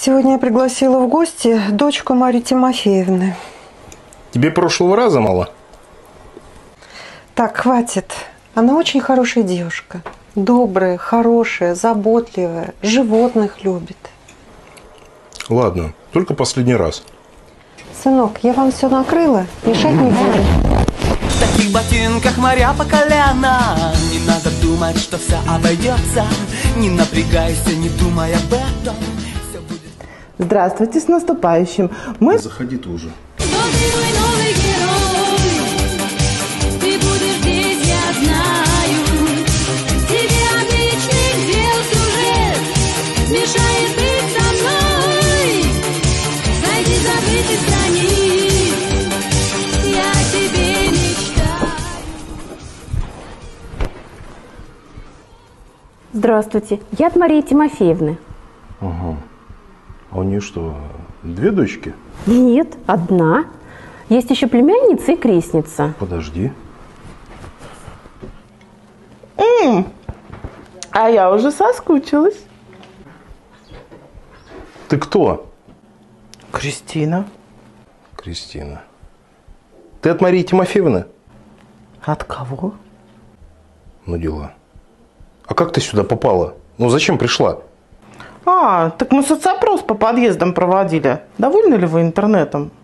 Сегодня я пригласила в гости дочку Марии Тимофеевны. Тебе прошлого раза мало? Так, хватит. Она очень хорошая девушка. Добрая, хорошая, заботливая, животных любит. Ладно, только последний раз. Сынок, я вам все накрыла, мешать не буду. В таких ботинках моря по колено. Не надо думать, что все обойдется. Не напрягайся, не думай об этом. Все будет... Здравствуйте, с наступающим. Заходи ты уже. Кто ты мой новый герой? Ты будешь здесь, я знаю. Тебе отличных дел сюжет мешает быть со мной. Зайди, забытых страниц, я о тебе мечтаю. Здравствуйте, я от Марии Тимофеевны. Ага. А у нее что, две дочки? Нет, одна. Есть еще племянница и крестница. Подожди. А я уже соскучилась. Ты кто? Кристина. Кристина. Ты от Марии Тимофеевны? От кого? Ну дела. А как ты сюда попала? Ну зачем пришла? Так мы соцопрос по подъездам проводили. Довольны ли вы интернетом?